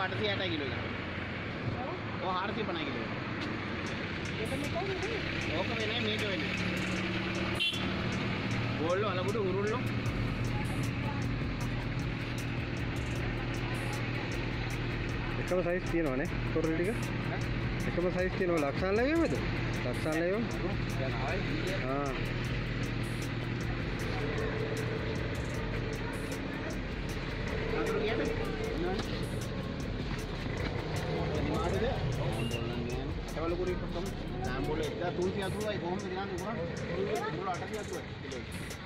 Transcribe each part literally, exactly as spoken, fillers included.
අටසිය අටයි kilo එක. ඔය හාරසිය පනහයි kilo එක. ඒක මෙතන ඕක වෙන්නේ මේක වෙන්නේ. ගෝල්ලෝ අලගුඩු උරුල්ලෝ. එකම සයිස් තියෙනවනේ කොරළු ටික. එකම සයිස් තියෙනවා ලක්ෂාන් ලැබෙමද? ලක්ෂාන් ලැබෙම. දැන් ආයි ආ. අතුරු කියන්නේ නෑ. එනිමාඩද? ඒවල කුරි කොම් සාම්බෝල එක තුන්සිය අතුරුයි කොහොමද ගන්නේ කරන්නේ? මුල අටසිය අතුරුයි කිලෝ.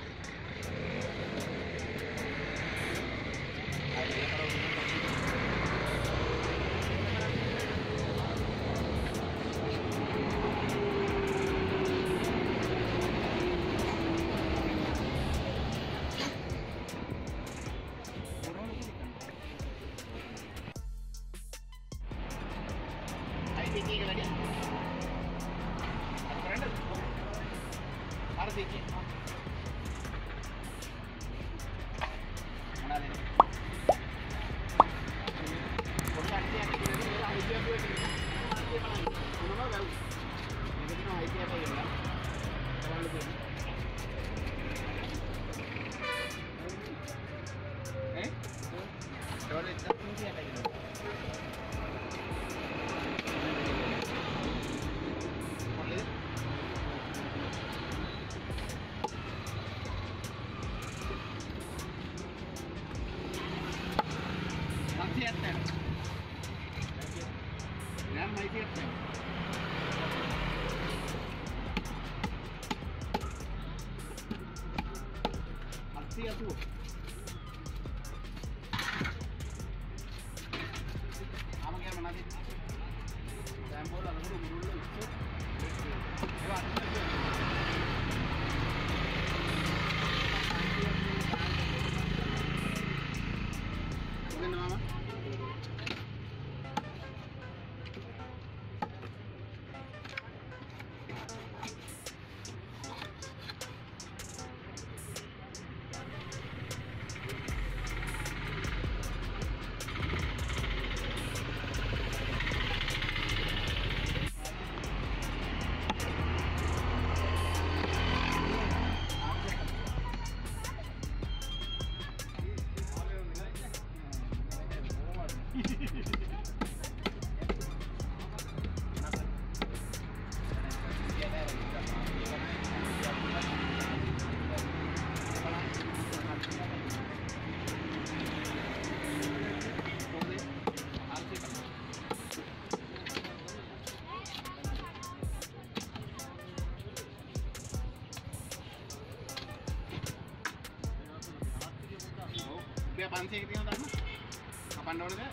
පන්සියක තියෙනවා දන්න කපන්න ඕනද?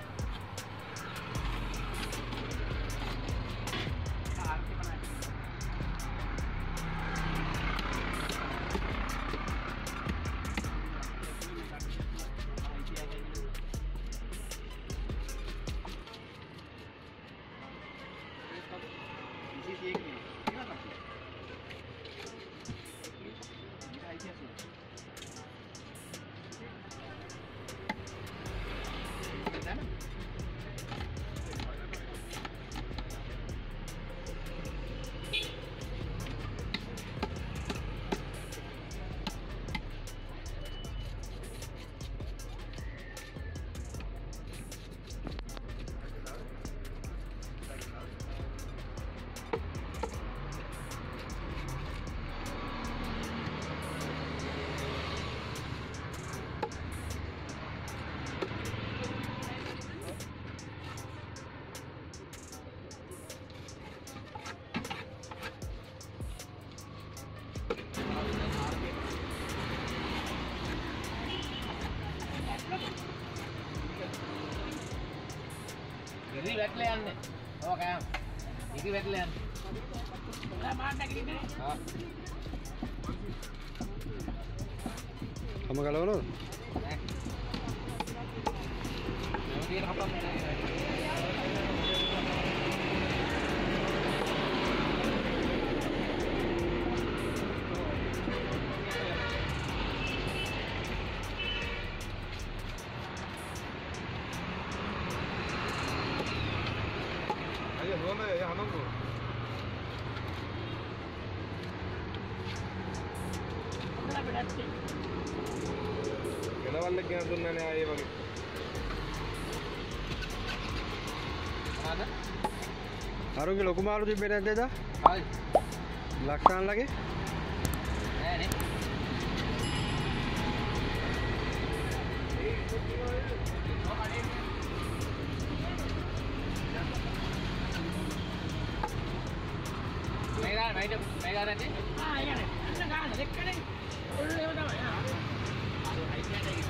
ඉරි වැටලා යන්නේ. ඔව් කෑම. ඉරි වැටලා යන්නේ. ඔයා මාත් නැගිටින්නේ නේ? ආ. කම ගලවනවද? නෑ. මේ විදියට හපන්න නෑ. කියන දුන්නා නේ ආයේ වගේ. මොනවාද? අරුන්ගේ ලොකු මාළු තිබ්බේ නැද්ද එදා? හරි. ලක්ෂාන්ලගේ? නෑ නේ. මේගා මේක මේගා නැති? ආ ඒකනේ. අන්න ගන්න දෙකනේ. ඔන්න ඒව තමයි. ආ. අර හයිට් එකේ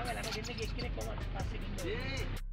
තමයි ළඟ දෙන්න එක්කෙනෙක් කොහමද පස්සේ ඉන්නේ.